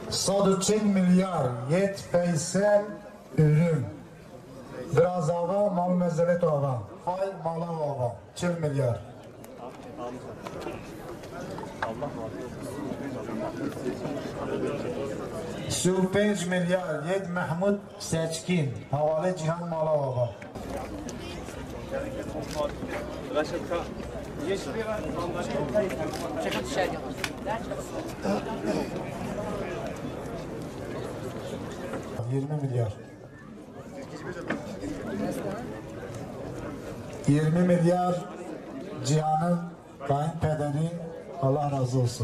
130 milyar yet feysel ürün. Biraz hava, mal mezelet hava. Fay, mala hava. 40 milyar. Su 5 milyar yet Mahmud Seçkin. Havale Cihan mala hava. $20 milyar. 20 milyar Cihan'ın kayınpederi, Allah razı olsun.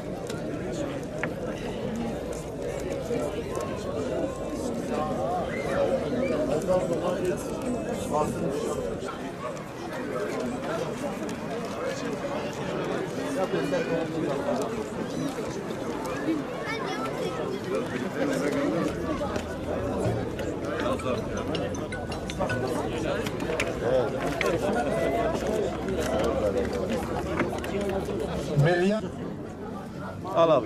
Milyar. Al abi.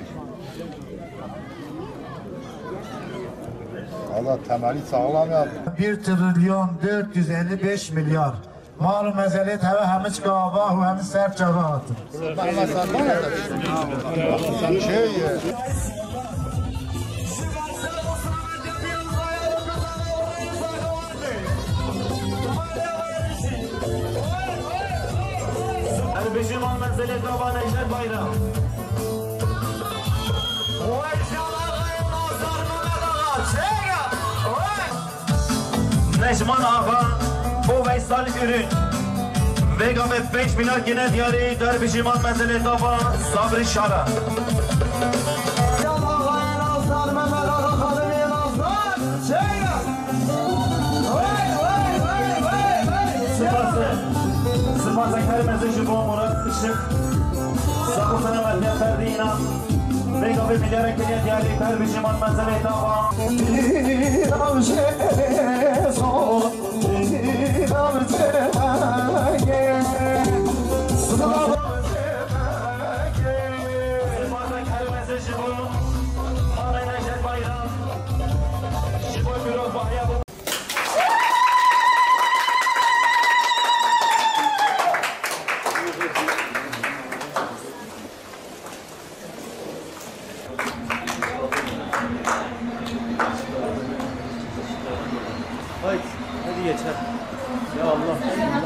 Allah temeli sağlam yap. 1 trilyon 455 milyar. Malum mezelet hem hiç kahva hem sert çaba atın. Ama sen bana da sen şey Bizim mezelet baba Necdet Bayram. Necman Ağa, bu Veysel ürün. Vega ve 5 milyar gene diyarı Derbişiman mezelet baba Sabri Şara. Sıfazın her mesajı bu Murat Işık. Sakı sana verdiğin ferdi inan. Vega ve milyar ekliye diyarı Derbişiman mezelet baba. Hadi geçer. Ya Allah.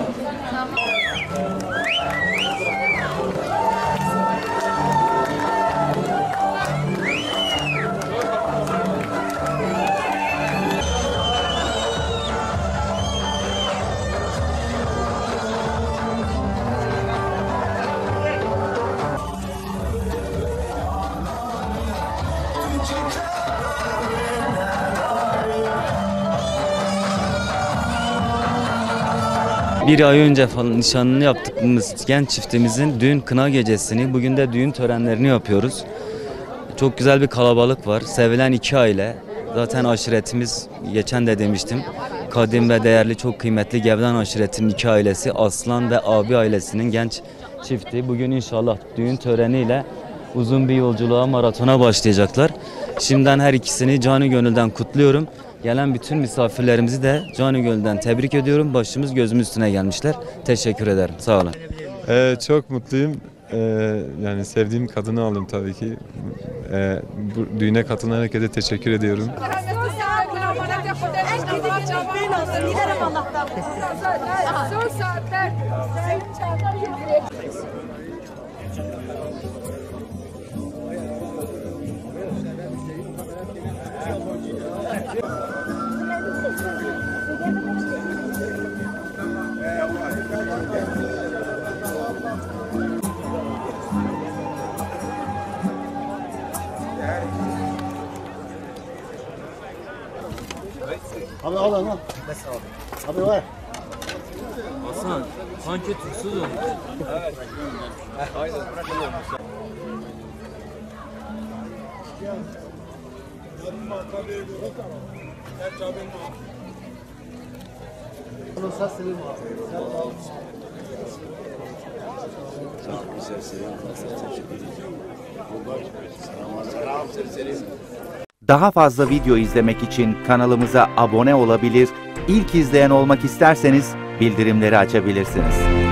Bir ay önce falan nişanını yaptığımız genç çiftimizin düğün kına gecesini, bugün de düğün törenlerini yapıyoruz. Çok güzel bir kalabalık var. Sevilen iki aile. Zaten aşiretimiz, geçen de demiştim, kadim ve değerli, çok kıymetli Gevdan aşiretinin iki ailesi, Aslan ve abi ailesinin genç çifti. Bugün inşallah düğün töreniyle uzun bir yolculuğa, maratona başlayacaklar. Şimdiden her ikisini canı gönülden kutluyorum. Gelen bütün misafirlerimizi de canı gönülden tebrik ediyorum. Başımız gözümüz üstüne gelmişler. Teşekkür ederim. Sağ olun. Çok mutluyum. Yani sevdiğim kadını aldım tabii ki. Bu düğüne katılan herkese teşekkür ediyorum. Abi al al. Abi var. Hasan, sanki tuzsuz olmuş. Evet. Aynen. Çok güzel selam. Teşekkür ederim. Daha fazla video izlemek için kanalımıza abone olabilir, ilk izleyen olmak isterseniz bildirimleri açabilirsiniz.